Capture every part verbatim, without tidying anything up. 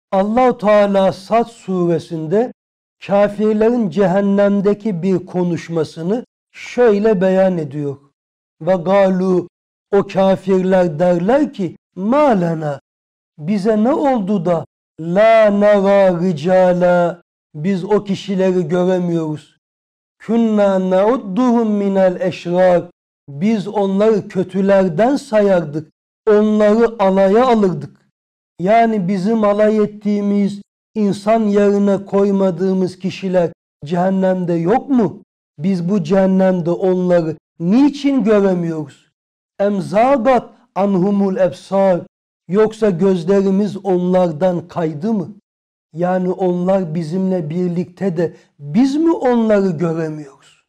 Allah-u Teala Sad suresinde kafirlerin cehennemdeki bir konuşmasını şöyle beyan ediyor. Ve galu, o kafirler derler ki malana, bize ne oldu da la nara ricala, biz o kişileri göremiyoruz. Künna naudduhum minel eşrar, biz onları kötülerden sayardık, onları alaya alırdık. Yani bizim alay ettiğimiz, insan yerine koymadığımız kişiler cehennemde yok mu? Biz bu cehennemde onları niçin göremiyoruz? Emzagat anhumul ebsar, yoksa gözlerimiz onlardan kaydı mı? Yani onlar bizimle birlikte de biz mi onları göremiyoruz?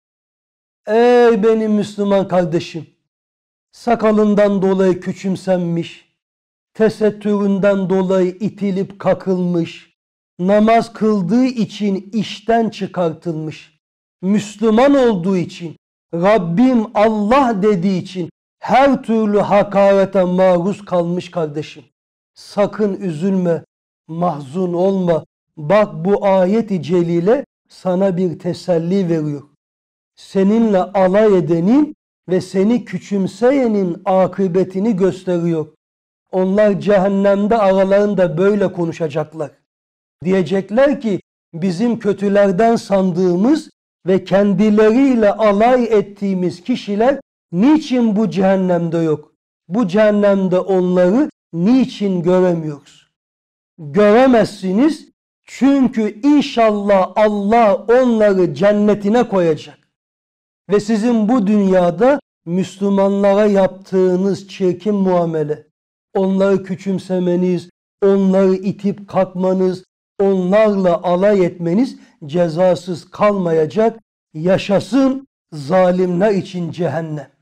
Ey benim Müslüman kardeşim! Sakalından dolayı küçümsenmiş, tesettüründen dolayı itilip kakılmış, namaz kıldığı için işten çıkartılmış, Müslüman olduğu için, Rabbim Allah dediği için her türlü hakarete maruz kalmış kardeşim. Sakın üzülme, mahzun olma. Bak bu ayet-i celile sana bir teselli veriyor. Seninle alay edenin ve seni küçümseyenin akıbetini gösteriyor. Onlar cehennemde aralarında böyle konuşacaklar. Diyecekler ki bizim kötülerden sandığımız ve kendileriyle alay ettiğimiz kişiler niçin bu cehennemde yok? Bu cehennemde onları niçin göremiyoruz? Göremezsiniz çünkü inşallah Allah onları cennetine koyacak. Ve sizin bu dünyada Müslümanlara yaptığınız çirkin muamele, onları küçümsemeniz, onları itip kalkmanız, onlarla alay etmeniz cezasız kalmayacak. Yaşasın zalimler için cehennem.